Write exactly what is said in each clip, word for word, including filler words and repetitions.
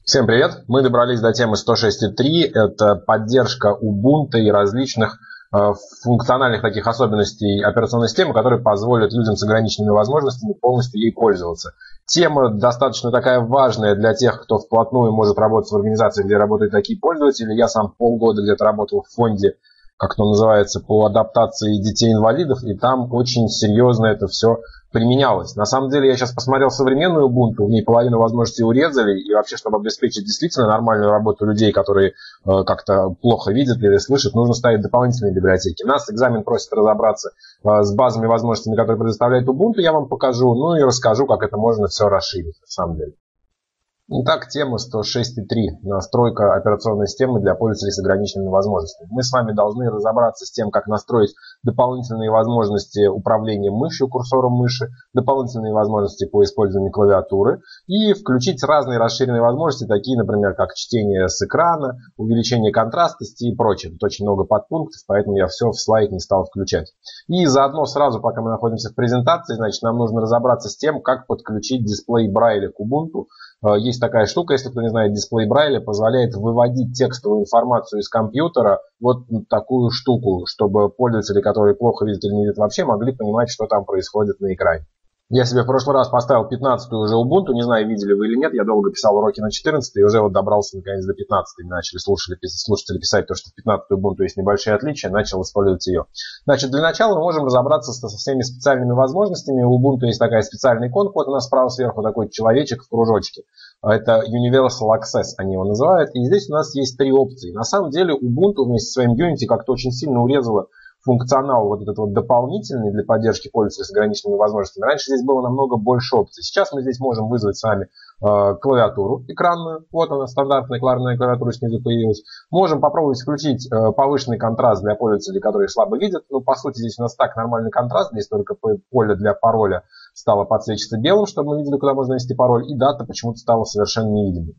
Всем привет! Мы добрались до темы сто шесть точка три. Это поддержка Ubuntu и различных э, функциональных таких особенностей операционной системы, которые позволят людям с ограниченными возможностями полностью ей пользоваться. Тема достаточно такая важная для тех, кто вплотную может работать в организации, где работают такие пользователи. Я сам полгода где-то работал в фонде, как это называется, по адаптации детей-инвалидов, и там очень серьезно это все применялось. На самом деле, я сейчас посмотрел современную Ubuntu, в ней половину возможностей урезали, и вообще, чтобы обеспечить действительно нормальную работу людей, которые э, как-то плохо видят или слышат, нужно ставить дополнительные библиотеки. Нас экзамен просит разобраться э, с базовыми возможностями, которые предоставляет Ubuntu, я вам покажу, ну и расскажу, как это можно все расширить, на самом деле. Итак, тема сто шесть точка три. Настройка операционной системы для пользователей с ограниченными возможностями. Мы с вами должны разобраться с тем, как настроить дополнительные возможности управления мышью, курсором мыши, дополнительные возможности по использованию клавиатуры и включить разные расширенные возможности, такие, например, как чтение с экрана, увеличение контрастности и прочее. Тут очень много подпунктов, поэтому я все в слайд не стал включать. И заодно сразу, пока мы находимся в презентации, значит, нам нужно разобраться с тем, как подключить дисплей Брайля к Ubuntu. Есть такая штука, если кто не знает, дисплей Брайля позволяет выводить текстовую информацию из компьютера вот такую штуку, чтобы пользователи, которые плохо видят или не видят вообще, могли понимать, что там происходит на экране. Я себе в прошлый раз поставил пятнадцатую уже Ubuntu, не знаю, видели вы или нет, я долго писал уроки на четырнадцатой и уже вот добрался наконец до пятнадцатой. Мне начали слушатели, слушатели писать то, что в пятнадцатой Ubuntu есть небольшие отличия, начал использовать ее. Значит, для начала мы можем разобраться со всеми специальными возможностями. У Ubuntu есть такая специальная иконка, вот у нас справа сверху такой человечек в кружочке. Это Universal Access, они его называют. И здесь у нас есть три опции. На самом деле Ubuntu вместе со своим Unity как-то очень сильно урезала функционал вот этот вот дополнительный для поддержки пользователей с ограниченными возможностями. Раньше здесь было намного больше опций. Сейчас мы здесь можем вызвать с вами э, клавиатуру экранную. Вот она, стандартная клавиатурная клавиатура снизу появилась. Можем попробовать включить э, повышенный контраст для пользователей, которые слабо видят. Ну, по сути, здесь у нас так нормальный контраст. Здесь только поле для пароля стало подсвечиваться белым, чтобы мы видели, куда можно ввести пароль. И дата почему-то стала совершенно невидимой.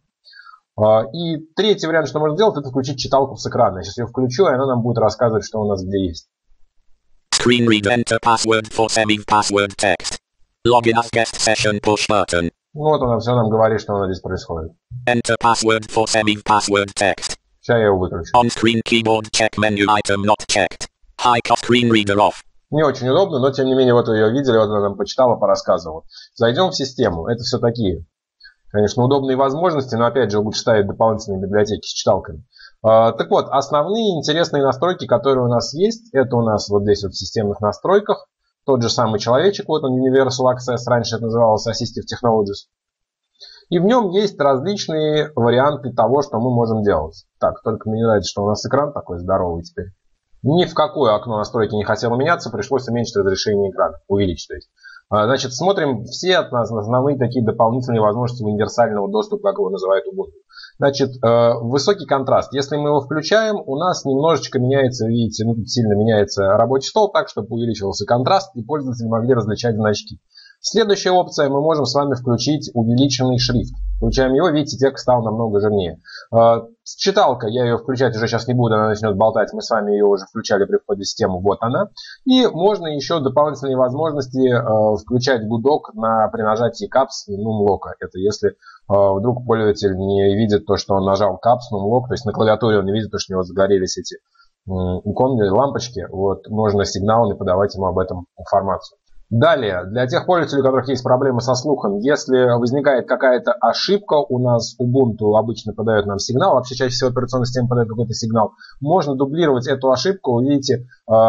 И третий вариант, что можно сделать, это включить читалку с экрана. Я сейчас ее включу, и она нам будет рассказывать, что у нас где есть. Screen read enter password for saving password text. Login as guest session push button. Вот она все нам говорит, что у нас здесь происходит. Enter password for saving password text. Сейчас я его выключу. On screen keyboard check menu item not checked. High cost screen reader off. Не очень удобно, но тем не менее, вот вы ее видели, вот она нам почитала, порассказывала. Зайдем в систему. Это все такие, конечно, удобные возможности, но опять же лучше ставить дополнительные библиотеки с читалками. Так вот, основные интересные настройки, которые у нас есть, это у нас вот здесь вот в системных настройках. Тот же самый человечек, вот он, Universal Access, раньше это называлось Assistive Technologies. И в нем есть различные варианты того, что мы можем делать. Так, только мне не нравится, что у нас экран такой здоровый теперь. Ни в какое окно настройки не хотело меняться, пришлось уменьшить разрешение экрана, увеличить, то есть. Значит, смотрим все основные такие дополнительные возможности универсального доступа, как его называют Ubuntu. Значит, высокий контраст. Если мы его включаем, у нас немножечко меняется, видите, ну, тут сильно меняется рабочий стол так, чтобы увеличивался контраст и пользователи могли различать значки. Следующая опция, мы можем с вами включить увеличенный шрифт. Включаем его, видите, текст стал намного жирнее. Читалка, я ее включать уже сейчас не буду, она начнет болтать, мы с вами ее уже включали при входе в систему, вот она. И можно еще дополнительные возможности включать гудок на, при нажатии Caps и Numlock. Это если вдруг пользователь не видит то, что он нажал Caps, Numlock, то есть на клавиатуре он не видит то, что у него загорелись эти иконки, лампочки, вот, можно сигналами подавать ему об этом информацию. Далее, для тех пользователей, у которых есть проблемы со слухом, если возникает какая-то ошибка, у нас Ubuntu обычно подает нам сигнал, вообще чаще всего операционная система подает какой-то сигнал, можно дублировать эту ошибку, видите,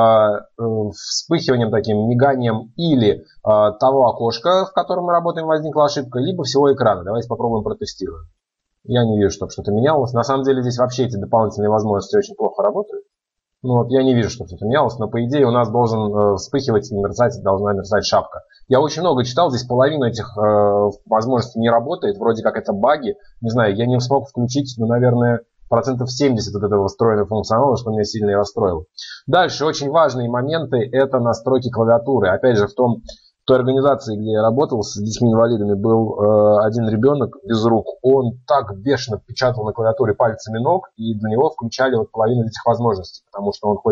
вспыхиванием таким, миганием или того окошка, в котором мы работаем, возникла ошибка, либо всего экрана. Давайте попробуем протестируем. Я не вижу, чтобы что-то менялось. На самом деле здесь вообще эти дополнительные возможности очень плохо работают. Ну, вот я не вижу, что что-то менялось, но по идее у нас должен э, вспыхивать и мерцать, должна мерцать шапка. Я очень много читал, здесь половина этих э, возможностей не работает, вроде как это баги. Не знаю, я не смог включить, ну, наверное, процентов семьдесят от этого встроенного функционала, что меня сильно и расстроило. Дальше очень важные моменты, это настройки клавиатуры. Опять же, в том... В той организации, где я работал с детьми-инвалидами, был э, один ребенок без рук. Он так бешено печатал на клавиатуре пальцами ног, и для него включали вот половину этих возможностей, потому что он хоть и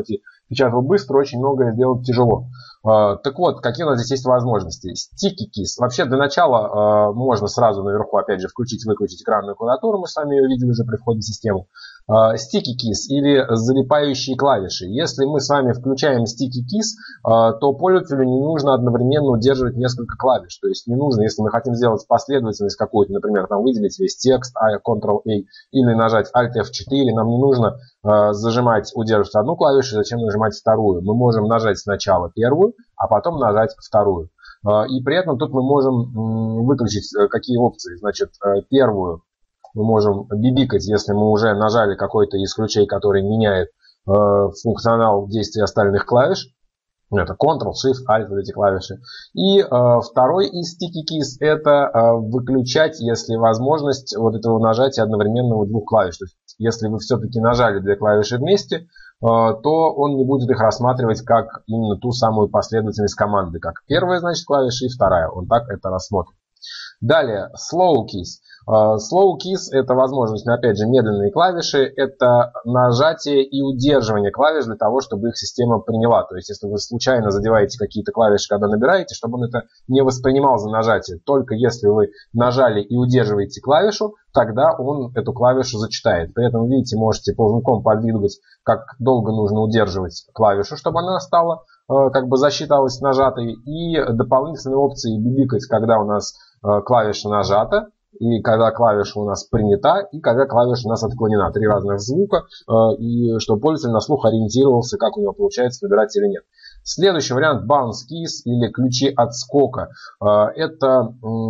печатал быстро, очень многое сделать тяжело. Так вот, какие у нас здесь есть возможности? Sticky Keys. Вообще, для начала можно сразу наверху, опять же, включить-выключить экранную клавиатуру. Мы с вами ее видели уже при входе в систему. Sticky Keys или залипающие клавиши. Если мы с вами включаем Sticky Keys, то пользователю не нужно одновременно удерживать несколько клавиш. То есть не нужно, если мы хотим сделать последовательность какую-то, например, там выделить весь текст, контрол-А, или нажать Alt эф четыре, нам не нужно зажимать, удерживать одну клавишу, зачем нажимать вторую. Мы можем нажать сначала первую, а потом нажать вторую. И при этом тут мы можем выключить какие опции. Значит, первую мы можем бибикать, если мы уже нажали какой-то из ключей, который меняет функционал действия остальных клавиш. Это Ctrl, Shift, Alt, вот эти клавиши. И э, второй из Sticky Keys это э, выключать, если возможность вот этого нажатия одновременно у двух клавиш. То есть, если вы все-таки нажали две клавиши вместе, э, то он не будет их рассматривать как именно ту самую последовательность команды, как первая, значит, клавиша и вторая. Он так это рассмотрит. Далее, Slow Keys. Slow Keys это возможность, опять же, медленные клавиши, это нажатие и удерживание клавиш для того, чтобы их система приняла. То есть, если вы случайно задеваете какие-то клавиши, когда набираете, чтобы он это не воспринимал за нажатие. Только если вы нажали и удерживаете клавишу, тогда он эту клавишу зачитает. При этом, видите, можете ползунком подвигать, как долго нужно удерживать клавишу, чтобы она стала, как бы засчиталась нажатой. И дополнительные опции бибикать, когда у нас клавиша нажата, и когда клавиша у нас принята, и когда клавиша у нас отклонена. Три разных звука, и чтобы пользователь на слух ориентировался, как у него получается набирать или нет. Следующий вариант Bounce Keys или ключи отскока. Это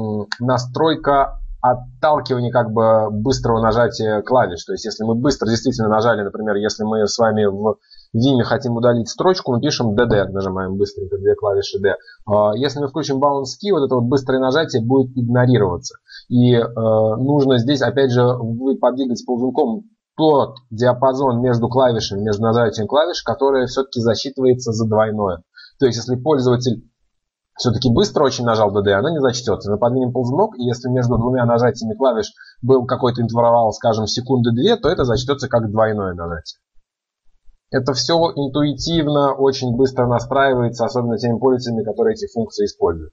настройка отталкивания как бы быстрого нажатия клавиш. То есть, если мы быстро действительно нажали, например, если мы с вами в Vim хотим удалить строчку, мы пишем ди ди, нажимаем быстренько две клавиши D. Если мы включим Bounce Key, вот это вот быстрое нажатие будет игнорироваться. И э, нужно здесь, опять же, вы подвигать ползунком тот диапазон между клавишами, между нажатием клавиш, который все-таки засчитывается за двойное. То есть, если пользователь все-таки быстро очень нажал ди ди, она не зачтется. Мы подвинем ползунок, и если между двумя нажатиями клавиш был какой-то интервал, скажем, секунды две, то это зачтется как двойное нажатие. Это все интуитивно, очень быстро настраивается, особенно теми пользователями, которые эти функции используют.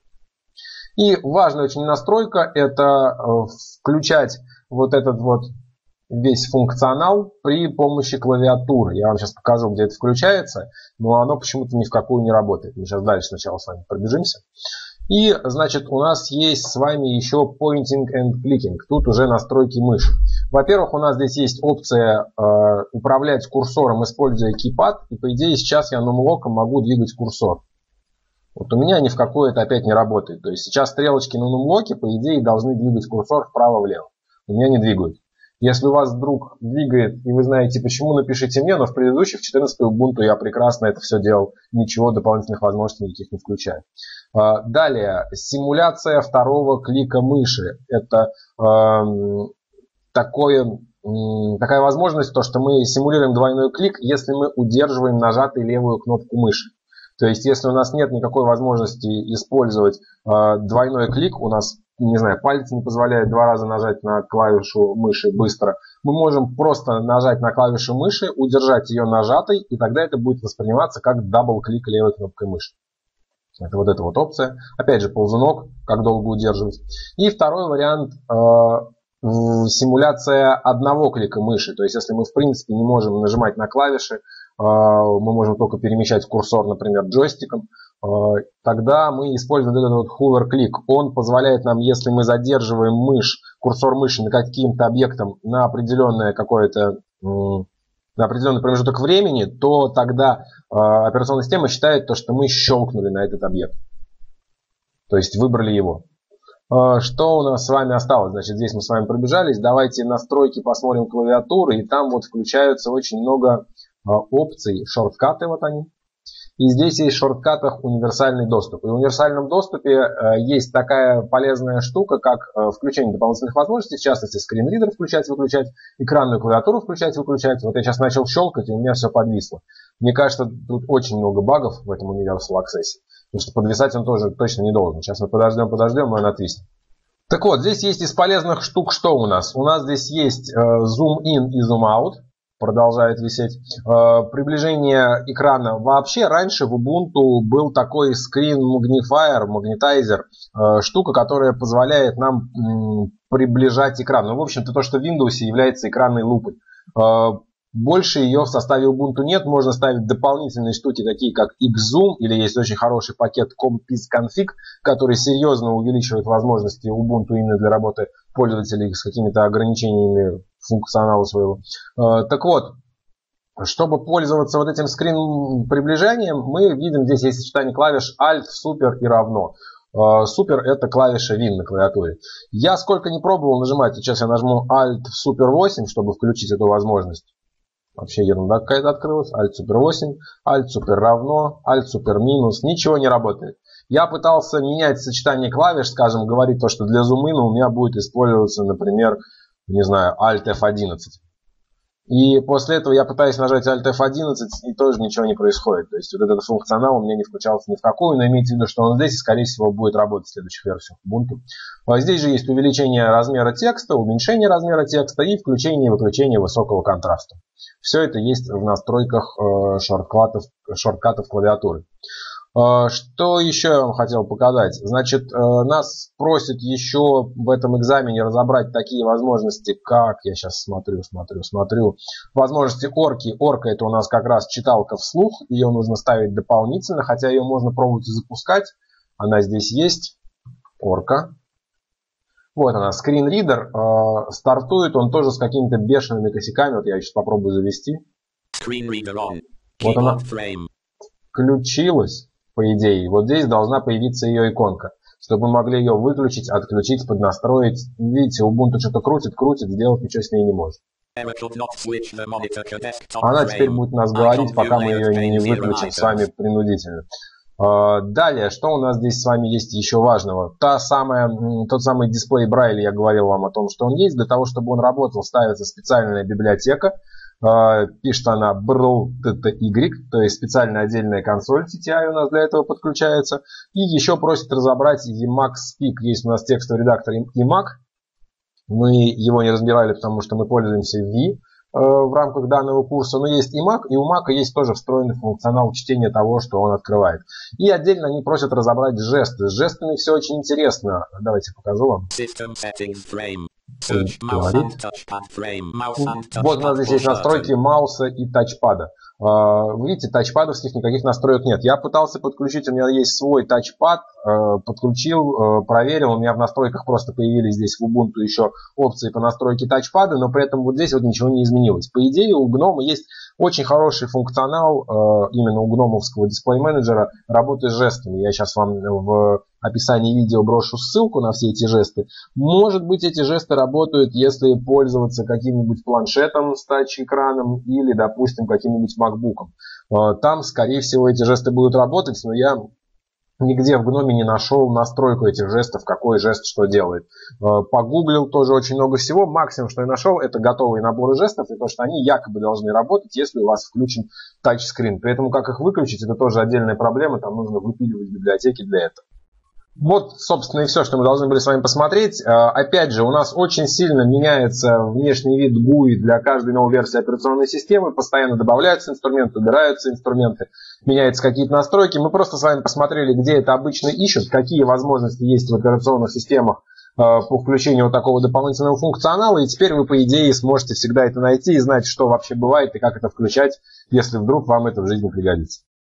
И важная очень настройка – это включать вот этот вот весь функционал при помощи клавиатуры. Я вам сейчас покажу, где это включается, но оно почему-то ни в какую не работает. Мы сейчас дальше сначала с вами пробежимся. И, значит, у нас есть с вами еще Pointing and Clicking. Тут уже настройки мыши. Во-первых, у нас здесь есть опция э, управлять курсором, используя кейпад. И, по идее, сейчас я нумлоком могу двигать курсор. Вот у меня ни в какое это опять не работает. То есть сейчас стрелочки на нумлоке, по идее, должны двигать курсор вправо-влево. У меня не двигают. Если у вас вдруг двигает, и вы знаете почему, напишите мне, но в предыдущих, в четырнадцатой Ubuntu я прекрасно это все делал, ничего дополнительных возможностей никаких не включая. Далее, симуляция второго клика мыши. Это э, такое, э, такая возможность, то, что мы симулируем двойной клик, если мы удерживаем нажатой левую кнопку мыши. То есть, если у нас нет никакой возможности использовать э, двойной клик, у нас, не знаю, палец не позволяет два раза нажать на клавишу мыши быстро, мы можем просто нажать на клавишу мыши, удержать ее нажатой, и тогда это будет восприниматься как дабл-клик левой кнопкой мыши. Это вот эта вот опция. Опять же, ползунок, как долго удерживать. И второй вариант э, симуляция одного клика мыши. То есть, если мы в принципе не можем нажимать на клавиши, э, мы можем только перемещать курсор, например, джойстиком, э, тогда мы используем этот вот hover click. Он позволяет нам, если мы задерживаем мышь, курсор мыши на каким-то объектом на определенное какое-то э, на определенный промежуток времени, то тогда э, операционная система считает то, что мы щелкнули на этот объект. То есть выбрали его. Э, что у нас с вами осталось? Значит, здесь мы с вами пробежались. Давайте настройки посмотрим клавиатуры. И там вот включаются очень много э, опций. Шорткаты вот они. И здесь есть в шорткатах универсальный доступ. И в универсальном доступе э, есть такая полезная штука, как э, включение дополнительных возможностей, в частности, скринридер включать-выключать, экранную клавиатуру включать-выключать. Вот я сейчас начал щелкать, и у меня все подвисло. Мне кажется, тут очень много багов в этом Universal Access. Потому что подвисать он тоже точно не должен. Сейчас мы подождем-подождем, и он отвиснет. Так вот, здесь есть из полезных штук что у нас? У нас здесь есть э, zoom in и zoom out. продолжает висеть. Приближение экрана. Вообще раньше в Ubuntu был такой Screen Magnifier, магнитайзер, штука, которая позволяет нам приближать экран. Ну, в общем-то, то, что в Windows является экранной лупой. Больше ее в составе Ubuntu нет. Можно ставить дополнительные штуки, такие как Xzoom, или есть очень хороший пакет ComPisConfig, который серьезно увеличивает возможности Ubuntu именно для работы пользователей с какими-то ограничениями функционала своего. Так вот, чтобы пользоваться вот этим скрин-приближением, мы видим здесь есть сочетание клавиш Alt, Super и равно. Супер — это клавиша Win на клавиатуре. Я сколько не пробовал нажимать, сейчас я нажму Alt Super восемь, чтобы включить эту возможность. Вообще ерунда какая-то открылась. Alt Super восемь, Alt Super равно, Alt Super минус. Ничего не работает. Я пытался менять сочетание клавиш, скажем, говорить то, что для зумина у меня будет использоваться, например, не знаю, Alt эф одиннадцать. И после этого я пытаюсь нажать Alt эф одиннадцать, и тоже ничего не происходит. То есть вот этот функционал у меня не включался ни в какую, но имейте в виду, что он здесь и, скорее всего, будет работать в следующих версиях Ubuntu. А здесь же есть увеличение размера текста, уменьшение размера текста и включение и выключение высокого контраста. Все это есть в настройках э, шорткатов, шорткатов клавиатуры. Что еще я вам хотел показать? Значит, нас просят еще в этом экзамене разобрать такие возможности, как, я сейчас смотрю, смотрю, смотрю, возможности орки. Орка — это у нас как раз читалка вслух, ее нужно ставить дополнительно, хотя ее можно пробовать и запускать. Она здесь есть, орка. Вот она, скринридер. Стартует он тоже с какими-то бешеными косяками. Вот я сейчас попробую завести. Вот она включилась. По идее, вот здесь должна появиться ее иконка, чтобы мы могли ее выключить, отключить, поднастроить. Видите, Ubuntu что-то крутит, крутит, сделать ничего с ней не может. Она теперь будет нас говорить, пока мы ее не выключим с вами принудительно. Далее, что у нас здесь с вами есть еще важного? Та самая, тот самый дисплей Брайля, я говорил вам о том, что он есть. Для того, чтобы он работал, ставится специальная библиотека. Пишет она брл ти ти ай, то есть специальная отдельная консоль ти ти ай у нас для этого подключается. И еще просит разобрать Emacs Speak. Есть у нас текстовый редактор Emacs. Мы его не разбирали, потому что мы пользуемся ви в рамках данного курса. Но есть Emacs, и у Mac есть тоже встроенный функционал чтения того, что он открывает. И отдельно они просят разобрать жесты. С жестами все очень интересно. Давайте покажу вам. Вот у нас здесь есть настройки мауса и тачпада. Вы видите, тачпадовских никаких настроек нет. Я пытался подключить, у меня есть свой тачпад, подключил, проверил. У меня в настройках просто появились здесь в Ubuntu еще опции по настройке тачпада, но при этом вот здесь вот ничего не изменилось. По идее, у гнома есть очень хороший функционал именно у гномовского дисплей-менеджера работы с жестами. Я сейчас вам в описании видео брошу ссылку на все эти жесты. Может быть, эти жесты работают, если пользоваться каким-нибудь планшетом с тач-экраном или, допустим, каким-нибудь макбуком. Там, скорее всего, эти жесты будут работать, но я нигде в гноме не нашел настройку этих жестов, какой жест что делает. Погуглил тоже очень много всего. Максимум, что я нашел, это готовые наборы жестов, и то, что они якобы должны работать, если у вас включен тачскрин. При этом, как их выключить, это тоже отдельная проблема. Там нужно выпиливать библиотеки для этого. Вот, собственно, и все, что мы должны были с вами посмотреть. Опять же, у нас очень сильно меняется внешний вид джи ю ай для каждой новой версии операционной системы. Постоянно добавляются инструменты, убираются инструменты, меняются какие-то настройки. Мы просто с вами посмотрели, где это обычно ищут, какие возможности есть в операционных системах по включению вот такого дополнительного функционала. И теперь вы, по идее, сможете всегда это найти и знать, что вообще бывает и как это включать, если вдруг вам это в жизни пригодится.